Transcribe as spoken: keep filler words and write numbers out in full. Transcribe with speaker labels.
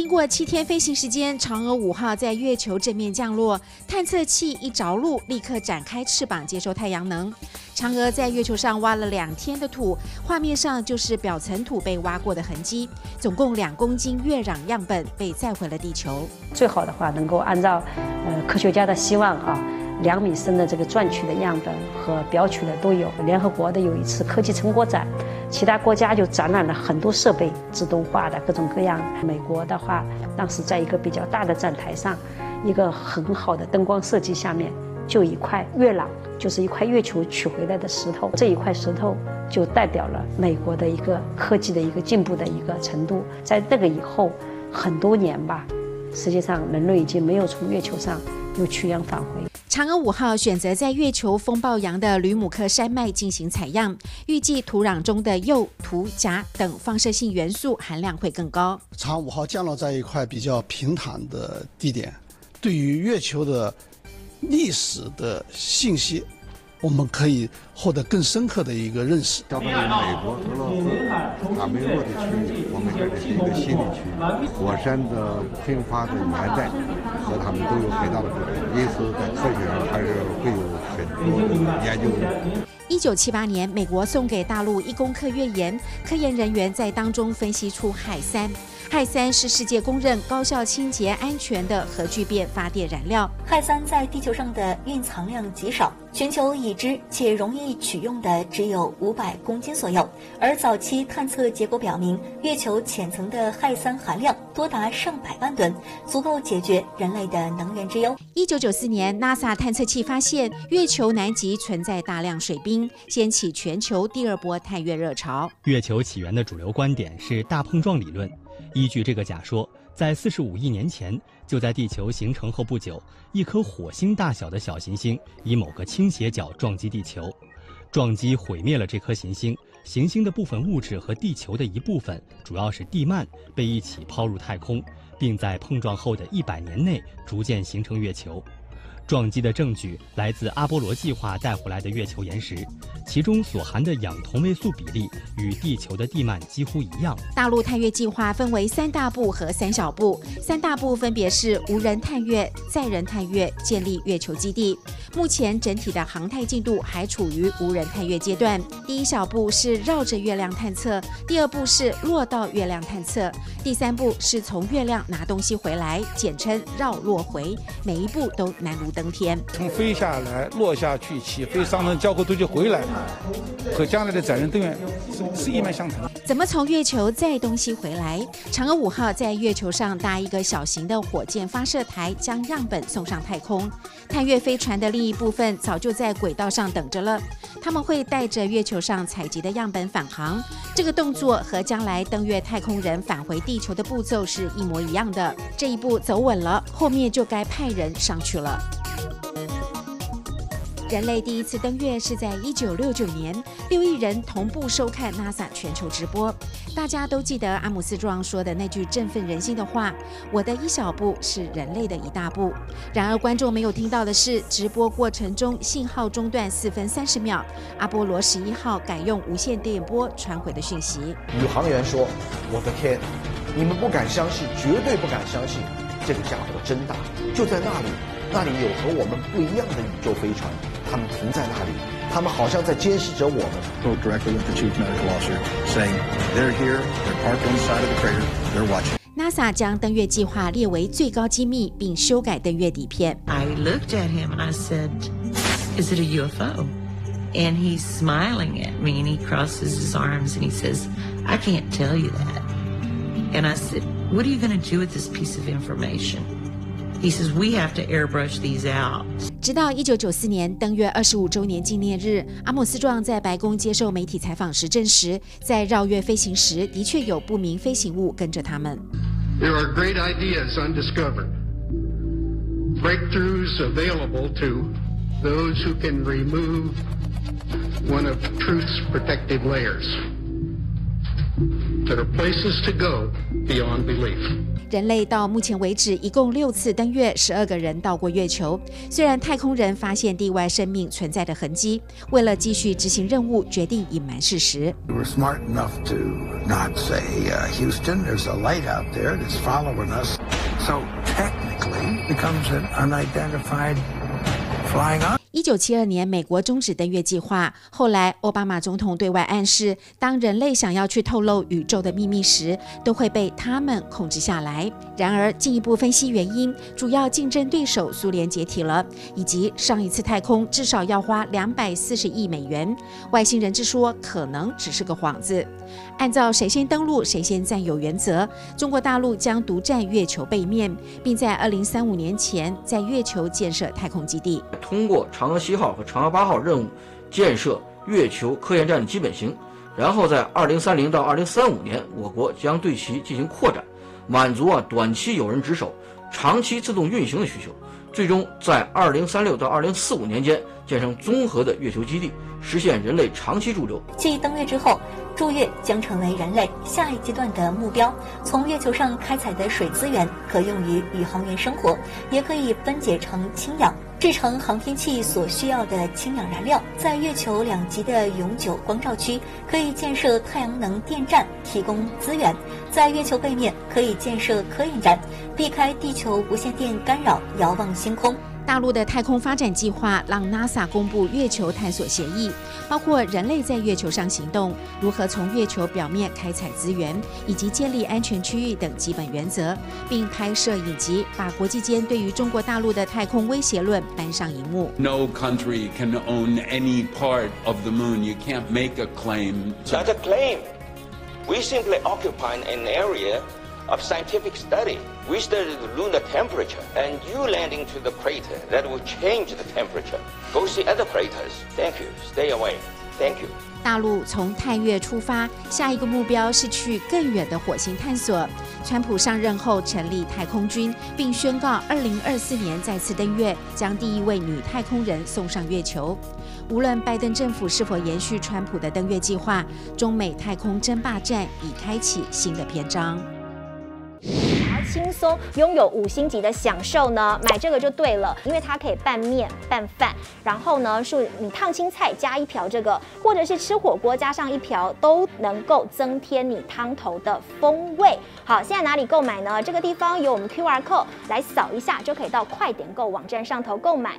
Speaker 1: 经过七天飞行时间，嫦娥五号在月球正面降落，探测器一着陆，立刻展开翅膀接收太阳能。嫦娥在月球上挖了两天的土，画面上就是表层土被挖过的痕迹。总共两公斤月壤样本被载回了地球。
Speaker 2: 最好的话，能够按照呃科学家的希望啊，两米深的这个钻取的样本和表取的都有。联合国的有一次科技成果展，其他国家就展览了很多设备，自动化的各种各样。美国的话，当时在一个比较大的展台上，一个很好的灯光设计下面，就一块月壤，就是一块月球取回来的石头。这一块石头就代表了美国的一个科技的一个进步的一个程度。在那个以后很多年吧，实际上人类已经没有从月球上又取样返回。
Speaker 1: 嫦娥五号选择在月球风暴洋的吕姆克山脉进行采样，预计土壤中的铀、钴、钾等放射性元素含量会更高。
Speaker 3: 嫦娥五号降落在一块比较平坦的地点，对于月球的历史的信息，我们可以获得更深刻的一个认识。
Speaker 4: 相当于美国俄罗斯卡梅洛的区域，我们这里是一个新的区域，火山的喷发的年代和他们都有很大的不同，因此在科学上还是会有很多的研究的。
Speaker 1: 一九七八年，美国送给大陆一公克月盐，科研人员在当中分析出氦三。氦三是世界公认高效、清洁、安全的核聚变发电燃料。
Speaker 5: 氦三在地球上的蕴藏量极少，全球已知且容易取用的只有五百公斤左右。而早期探测结果表明，月球浅层的氦三含量多达上百万吨，足够解决人类的能源之忧。
Speaker 1: 一九九四年 ，NASA 探测器发现月球南极存在大量水冰，掀起全球第二波探月热潮。
Speaker 6: 月球起源的主流观点是大碰撞理论。依据这个假说，在四十五亿年前，就在地球形成后不久，一颗火星大小的小行星以某个倾斜角撞击地球，撞击毁灭了这颗行星。行星的部分物质和地球的一部分，主要是地幔，被一起抛入太空，并在碰撞后的一百年内逐渐形成月球。撞击的证据来自阿波罗计划带回来的月球岩石，其中所含的氧同位素比例与地球的地幔几乎一样。
Speaker 1: 大陆探月计划分为三大步和三小步，三大步分别是无人探月、载人探月、建立月球基地。目前整体的航太进度还处于无人探月阶段。第一小步是绕着月亮探测，第二步是落到月亮探测，第三步是从月亮拿东西回来，简称绕落回。每一步都难如登天。
Speaker 7: 从飞下来、落下去、起飞、上升、交会东西回来，和将来的载人登月是是一脉相承的。
Speaker 1: 怎么从月球载东西回来？嫦娥五号在月球上搭一个小型的火箭发射台，将样本送上太空。探月飞船的另一部分早就在轨道上等着了，他们会带着月球上采集的样本返航。这个动作和将来登月太空人返回地球的步骤是一模一样的。这一步走稳了，后面就该派人上去了。人类第一次登月是在一九六九年，六亿人同步收看 NASA 全球直播。大家都记得阿姆斯壮说的那句振奋人心的话：“我的一小步是人类的一大步。”然而，观众没有听到的是，直播过程中信号中断四分三十秒，阿波罗十一号改用无线电波传回的讯息。
Speaker 8: 宇航员说：“我的天，你们不敢相信，绝对不敢相信，这个家伙真大，就在那里。”那里有和我们不一样的宇宙飞船，他们停在那里，他们好像在监视着我们。
Speaker 9: Spoke directly with the chief medical officer, saying they're here, they're parked on the side of the crater, they're watching.
Speaker 1: NASA 将登月计划列为最高机密，并修改登月底片。
Speaker 10: I looked at him and I said, "Is it a U F O?" And he's smiling at me and he crosses his arms and he says, "I can't tell you that." And I said, "What are you going to do with this piece of information?"He says, "We have to airbrush these out."
Speaker 1: 直到一九九四年登月二十五周年纪念日，阿姆斯壮在白宫接受媒体采访时证实，在绕月飞行时，的确有不明飞行物跟着他们。
Speaker 11: There are great ideas undiscovered, breakthroughs available to those who can remove one of truth's protective layers. There are places to go beyond belief.
Speaker 1: 人类到目前为止一共六次登月，十二个人到过月球。虽然太空人发现地外生命存在的痕迹，为了继续执行任务，决定隐瞒事实。
Speaker 12: We were smart enough to not say, uh, Houston, there's a light out there that's following us. So technically, it becomes an unidentified flying object.
Speaker 1: 一九七二年，美国终止登月计划。后来，奥巴马总统对外暗示，当人类想要去透露宇宙的秘密时，都会被他们控制下来。然而，进一步分析原因，主要竞争对手苏联解体了，以及上一次太空至少要花两百四十亿美元。外星人之说可能只是个幌子。按照谁先登陆谁先占有原则，中国大陆将独占月球背面，并在二零三五年前在月球建设太空基地。
Speaker 13: 通过嫦娥七号和嫦娥八号任务建设月球科研站的基本型，然后在二零三零到二零三五年，我国将对其进行扩展，满足啊短期有人值守、长期自动运行的需求，最终在二零三六到二零四五年间建成综合的月球基地，实现人类长期驻留。
Speaker 5: 继登月之后，驻月将成为人类下一阶段的目标。从月球上开采的水资源可用于宇航员生活，也可以分解成氢氧，制成航天器所需要的氢氧燃料。在月球两极的永久光照区，可以建设太阳能电站提供资源。在月球背面可以建设科研站，避开地球无线电干扰，遥望星空。
Speaker 1: 大陆的太空发展计划让 NASA 公布月球探索协议，包括人类在月球上行动、如何从月球表面开采资源，以及建立安全区域等基本原则，并拍摄影集，把国际间对于中国大陆的太空威胁论搬上荧幕。
Speaker 14: No country can own any part of the moon. You can't make a claim.
Speaker 15: Not a claim. We simply occupy an area of scientific study. We studied the lunar temperature, and you land into the crater. That will change the temperature. Go see other craters. Thank you. Stay away. Thank you.
Speaker 1: 大陆从探月出发，下一个目标是去更远的火星探索。川普上任后成立太空军，并宣告二零二四年再次登月，将第一位女太空人送上月球。无论拜登政府是否延续川普的登月计划，中美太空争霸战已开启新的篇章。
Speaker 16: 轻松拥有五星级的享受呢，买这个就对了，因为它可以拌面、拌饭，然后呢是你烫青菜加一瓢这个，或者是吃火锅加上一瓢，都能够增添你汤头的风味。好，现在哪里购买呢？这个地方有我们 Q R code 来扫一下，就可以到快点购网站上头购买。